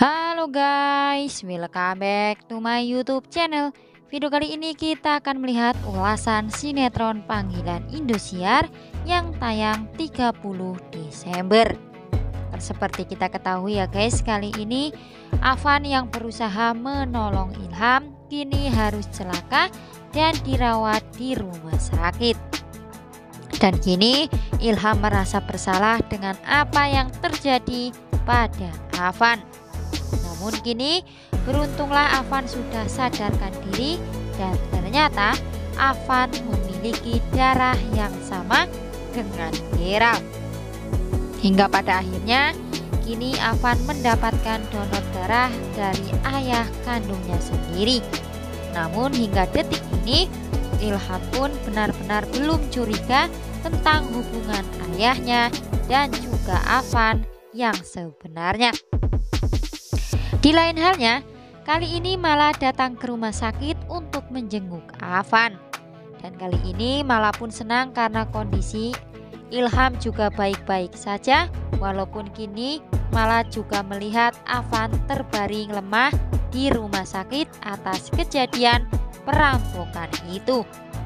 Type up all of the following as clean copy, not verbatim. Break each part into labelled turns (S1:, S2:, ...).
S1: Halo guys, welcome back to my YouTube channel. Video kali ini kita akan melihat ulasan sinetron Panggilan Indosiar yang tayang 30 Desember. Seperti kita ketahui ya guys, kali ini Afan yang berusaha menolong Ilham kini harus celaka dan dirawat di rumah sakit. Dan kini Ilham merasa bersalah dengan apa yang terjadi pada Afan. Namun kini beruntunglah Afan sudah sadarkan diri dan ternyata Afan memiliki darah yang sama dengan Gerald. Hingga pada akhirnya kini Afan mendapatkan donor darah dari ayah kandungnya sendiri. Namun hingga detik ini Ilham pun benar-benar belum curiga tentang hubungan ayahnya dan juga Afan yang sebenarnya. Di lain halnya, kali ini malah datang ke rumah sakit untuk menjenguk Afan. Dan kali ini malah pun senang karena kondisi Ilham juga baik-baik saja, walaupun kini malah juga melihat Afan terbaring lemah di rumah sakit atas kejadian perampokan itu.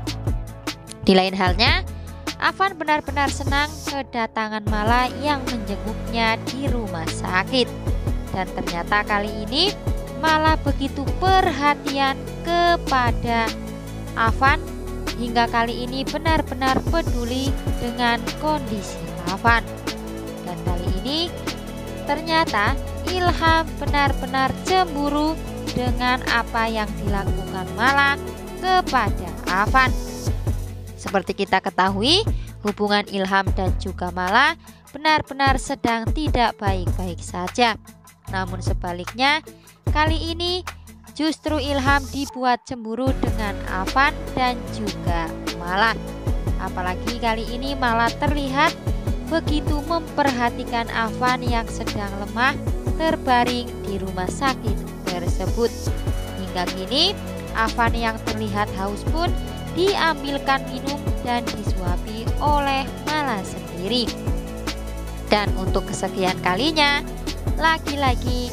S1: Di lain halnya, Afan benar-benar senang kedatangan Mala yang menjenguknya di rumah sakit. Dan ternyata kali ini Mala begitu perhatian kepada Afan hingga kali ini benar-benar peduli dengan kondisi Afan. Dan kali ini ternyata Ilham benar-benar cemburu dengan apa yang dilakukan Mala kepada Afan. Seperti kita ketahui, hubungan Ilham dan juga Mala benar-benar sedang tidak baik-baik saja. Namun sebaliknya, kali ini justru Ilham dibuat cemburu dengan Afan dan juga Mala. Apalagi kali ini Mala terlihat begitu memperhatikan Afan yang sedang lemah terbaring di rumah sakit tersebut. Hingga kini Afan yang terlihat haus pun diambilkan minum dan disuapi oleh Mala sendiri. Dan untuk kesekian kalinya, lagi-lagi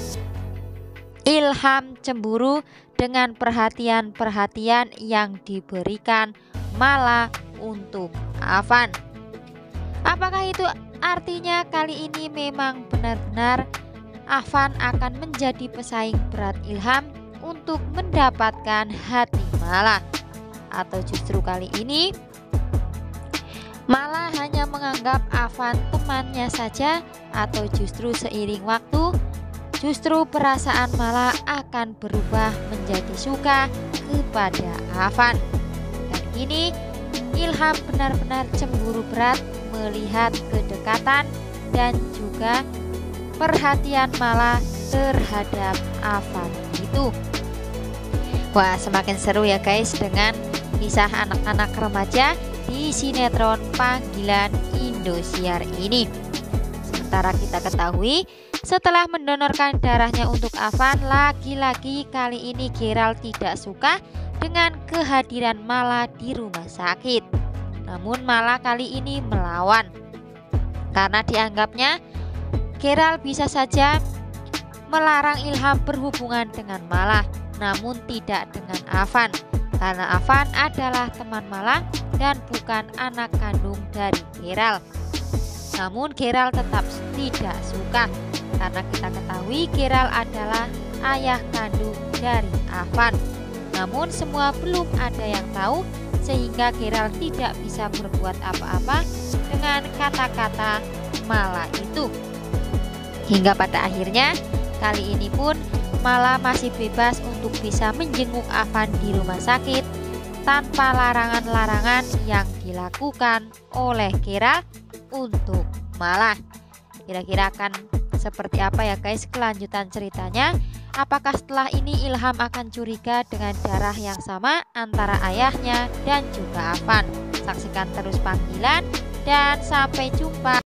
S1: Ilham cemburu dengan perhatian-perhatian yang diberikan Mala untuk Afan. Apakah itu artinya kali ini memang benar-benar Afan akan menjadi pesaing berat Ilham untuk mendapatkan hati Mala? Atau justru kali ini Mala hanya menganggap Afan temannya saja, atau justru seiring waktu justru perasaan Mala akan berubah menjadi suka kepada Afan. Dan kini Ilham benar-benar cemburu berat melihat kedekatan dan juga perhatian Mala terhadap Afan itu. Wah, semakin seru ya guys dengan kisah anak-anak remaja di sinetron Panggilan Indosiar ini. Sementara kita ketahui, setelah mendonorkan darahnya untuk Afan, lagi-lagi kali ini Gerald tidak suka dengan kehadiran Mala di rumah sakit. Namun Mala kali ini melawan karena dianggapnya Gerald bisa saja melarang Ilham berhubungan dengan Mala, namun tidak dengan Afan, karena Afan adalah teman Mala dan bukan anak kandung dari Gerald. Namun Gerald tetap tidak suka karena kita ketahui Gerald adalah ayah kandung dari Afan. Namun semua belum ada yang tahu sehingga Gerald tidak bisa berbuat apa-apa dengan kata-kata Mala itu. Hingga pada akhirnya kali ini pun Mala masih bebas untuk bisa menjenguk Afan di rumah sakit tanpa larangan-larangan yang dilakukan oleh Gerald untuk Mala. Kira-kira akan seperti apa ya guys kelanjutan ceritanya? Apakah setelah ini Ilham akan curiga dengan darah yang sama antara ayahnya dan juga Afan? Saksikan terus Panggilan dan sampai jumpa.